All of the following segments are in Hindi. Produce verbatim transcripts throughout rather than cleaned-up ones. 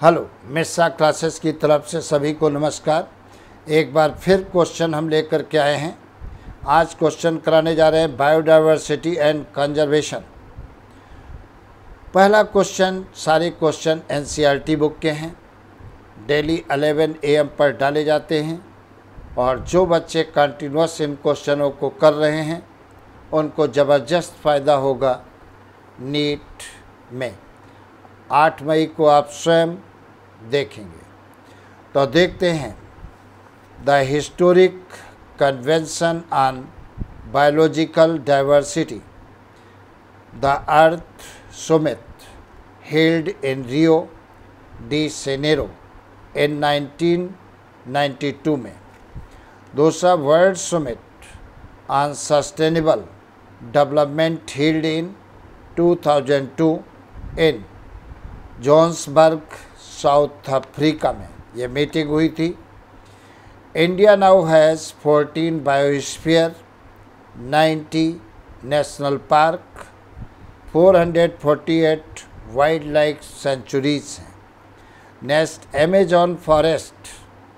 हेलो, मिश्रा क्लासेस की तरफ से सभी को नमस्कार। एक बार फिर क्वेश्चन हम लेकर के आए हैं। आज क्वेश्चन कराने जा रहे हैं बायोडाइवर्सिटी एंड कंजर्वेशन। पहला क्वेश्चन, सारे क्वेश्चन एनसीईआरटी बुक के हैं, डेली ग्यारह ए एम पर डाले जाते हैं और जो बच्चे कंटिन्यूस इन क्वेश्चनों को कर रहे हैं उनको ज़बरदस्त फ़ायदा होगा नीट में। आठ मई को आप स्वयं देखेंगे। तो देखते हैं, the historic convention on biological diversity, the earth summit held in Rio de Janeiro in nineteen ninety two में। दूसरा, world summit on sustainable development held in two thousand two in Johannesburg, South Africa में ये मीटिंग हुई थी। India now has fourteen biosphere, ninety national park, four hundred forty eight wildlife sanctuaries हैं। Next, Amazon forest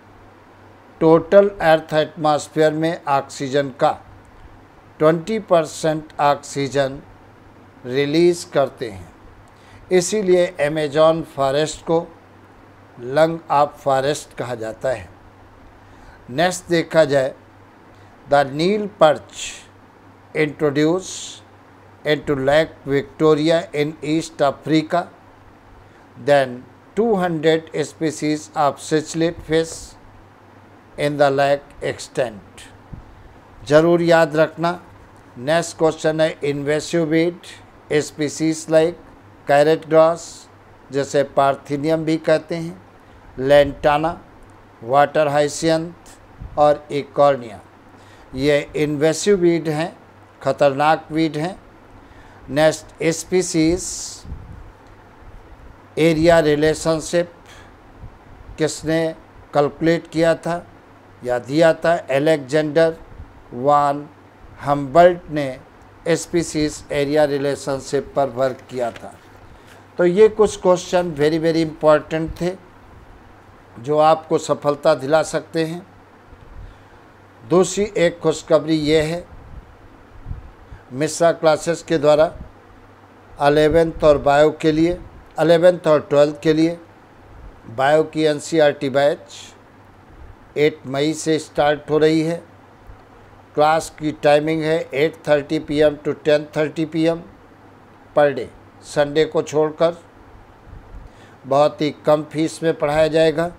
total earth atmosphere में ऑक्सीजन का ट्वेंटी परसेंट ऑक्सीजन रिलीज़ करते हैं, इसीलिए अमेजॉन फॉरेस्ट को लंग ऑफ फॉरेस्ट कहा जाता है। नेक्स्ट देखा जाए, the Nile perch introduce into Lake Victoria in East Africa, then two hundred species of cichlid fish in the lake extinct. ज़रूर याद रखना। नेक्स्ट क्वेश्चन है, invasive weed species like carrot grass, जैसे पार्थिनियम भी कहते हैं, लेंटाना, वाटर हाइसियंथ और इकॉर्निया, ये इन्वेसिव वीड हैं, खतरनाक वीड हैं। नेक्स्ट, स्पीसीज एरिया रिलेशनशिप किसने कैलकुलेट किया था या दिया था? अलेक्जेंडर वान हम्बल्ट ने स्पीसीज एरिया रिलेशनशिप पर वर्क किया था। तो ये कुछ क्वेश्चन वेरी वेरी इम्पॉर्टेंट थे जो आपको सफलता दिला सकते हैं। दूसरी एक खुशखबरी ये है, मिश्रा क्लासेस के द्वारा अलेवेंथ और बायो के लिए, अलेवेंथ और ट्वेल्थ के लिए बायो की एनसीईआरटी बैच आठ मई से स्टार्ट हो रही है। क्लास की टाइमिंग है eight thirty P M to ten thirty P M per day, Sunday को छोड़कर। बहुत ही कम फीस में पढ़ाया जाएगा।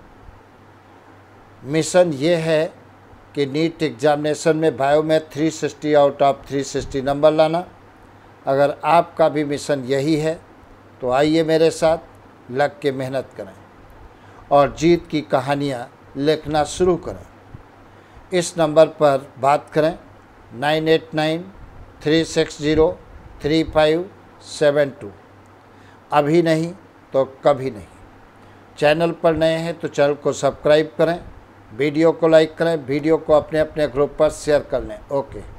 मिशन ये है कि नीट एग्जामिनेशन में बायो में three sixty out of three sixty number लाना। अगर आपका भी मिशन यही है तो आइए मेरे साथ लग के मेहनत करें और जीत की कहानियाँ लिखना शुरू करें। इस नंबर पर बात करें, nine eight nine three six zero three five seven two. अभी नहीं तो कभी नहीं। चैनल पर नए हैं तो चैनल को सब्सक्राइब करें, वीडियो को लाइक करें, वीडियो को अपने अपने ग्रुप पर शेयर कर लें। ओके।